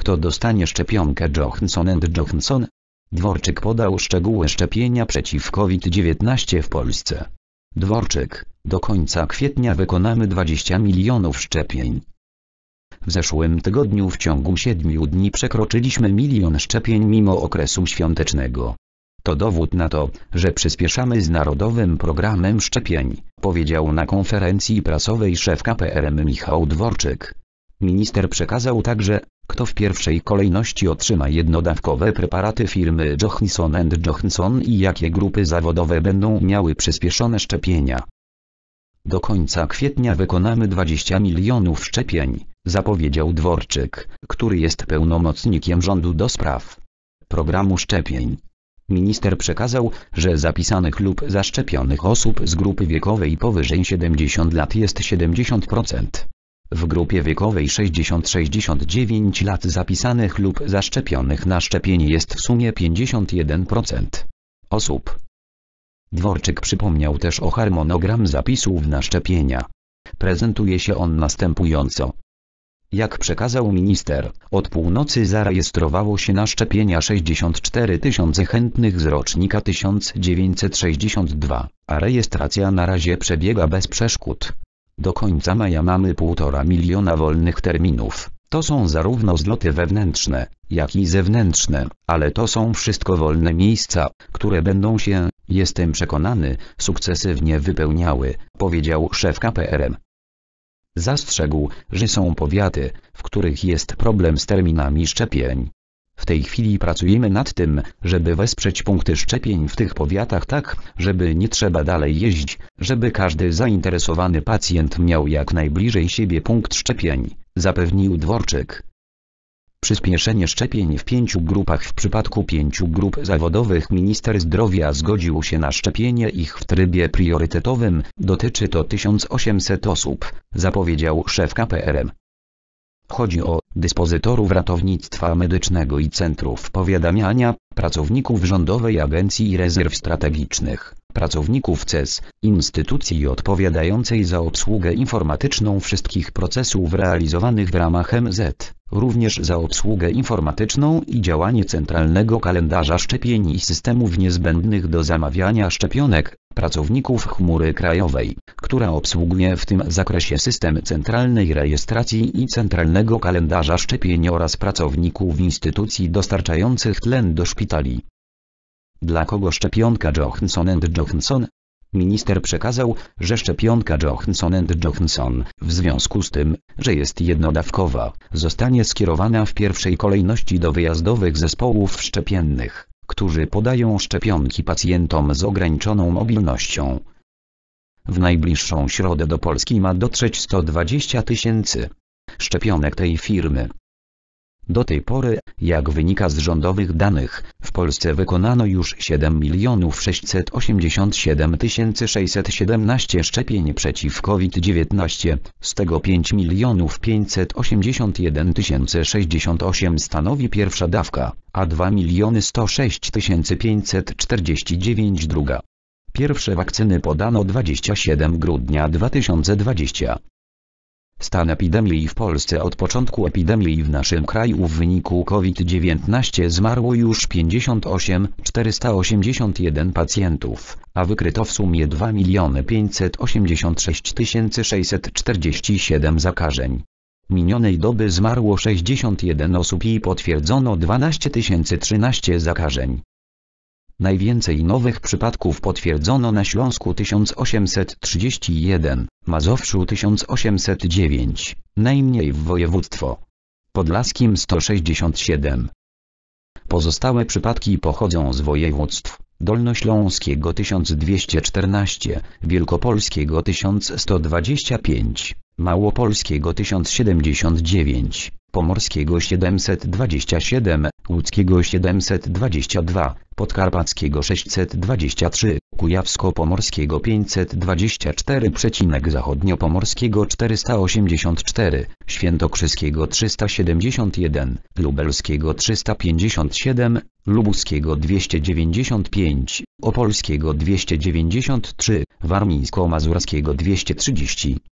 Kto dostanie szczepionkę Johnson & Johnson? Dworczyk podał szczegóły szczepienia przeciw COVID-19 w Polsce. Dworczyk: do końca kwietnia wykonamy 20 milionów szczepień. W zeszłym tygodniu w ciągu 7 dni przekroczyliśmy 1 milion szczepień mimo okresu świątecznego. To dowód na to, że przyspieszamy z narodowym programem szczepień, powiedział na konferencji prasowej szef KPRM Michał Dworczyk. Minister przekazał także, kto w pierwszej kolejności otrzyma jednodawkowe preparaty firmy Johnson & Johnson i jakie grupy zawodowe będą miały przyspieszone szczepienia. Do końca kwietnia wykonamy 20 milionów szczepień, zapowiedział Dworczyk, który jest pełnomocnikiem rządu do spraw programu szczepień. Minister przekazał, że zapisanych lub zaszczepionych osób z grupy wiekowej powyżej 70 lat jest 70%. W grupie wiekowej 60–69 lat zapisanych lub zaszczepionych na szczepienie jest w sumie 51% osób. Dworczyk przypomniał też o harmonogram zapisów na szczepienia. Prezentuje się on następująco. Jak przekazał minister, od północy zarejestrowało się na szczepienia 64 tysiące chętnych z rocznika 1962, a rejestracja na razie przebiega bez przeszkód. Do końca maja mamy 1,5 miliona wolnych terminów. To są zarówno zloty wewnętrzne, jak i zewnętrzne, ale to są wszystko wolne miejsca, które będą się, jestem przekonany, sukcesywnie wypełniały, powiedział szef KPRM. Zastrzegł, że są powiaty, w których jest problem z terminami szczepień. W tej chwili pracujemy nad tym, żeby wesprzeć punkty szczepień w tych powiatach tak, żeby nie trzeba dalej jeździć, żeby każdy zainteresowany pacjent miał jak najbliżej siebie punkt szczepień, zapewnił Dworczyk. Przyspieszenie szczepień w 5 grupach. W przypadku 5 grup zawodowych minister zdrowia zgodził się na szczepienie ich w trybie priorytetowym, dotyczy to 1800 osób, zapowiedział szef KPRM. Chodzi o dyspozytorów ratownictwa medycznego i centrów powiadamiania, pracowników Rządowej Agencji Rezerw Strategicznych, pracowników CES, instytucji odpowiadającej za obsługę informatyczną wszystkich procesów realizowanych w ramach MZ, również za obsługę informatyczną i działanie centralnego kalendarza szczepień i systemów niezbędnych do zamawiania szczepionek, pracowników chmury krajowej, która obsługuje w tym zakresie system centralnej rejestracji i centralnego kalendarza szczepień oraz pracowników instytucji dostarczających tlen do szpitali. Dla kogo szczepionka Johnson & Johnson? Minister przekazał, że szczepionka Johnson & Johnson, w związku z tym, że jest jednodawkowa, zostanie skierowana w pierwszej kolejności do wyjazdowych zespołów szczepiennych, którzy podają szczepionki pacjentom z ograniczoną mobilnością. W najbliższą środę do Polski ma dotrzeć 120 tysięcy szczepionek tej firmy. Do tej pory, jak wynika z rządowych danych, w Polsce wykonano już 7 687 617 szczepień przeciw COVID-19, z tego 5 581 068 stanowi pierwsza dawka, a 2 106 549 druga. Pierwsze wakcyny podano 27 grudnia 2020. Stan epidemii w Polsce. Od początku epidemii w naszym kraju w wyniku COVID-19 zmarło już 58 481 pacjentów, a wykryto w sumie 2 586 647 zakażeń. Minionej doby zmarło 61 osób i potwierdzono 12 013 zakażeń. Najwięcej nowych przypadków potwierdzono na Śląsku 1831, Mazowszu 1809, najmniej w województwo podlaskim 167. Pozostałe przypadki pochodzą z województw dolnośląskiego 1214, wielkopolskiego 1125, małopolskiego 1079, pomorskiego 727, łódzkiego 722, podkarpackiego 623, kujawsko-pomorskiego 524, zachodniopomorskiego 484, świętokrzyskiego 371, lubelskiego 357, lubuskiego 295, opolskiego 293, warmińsko-mazurskiego 230.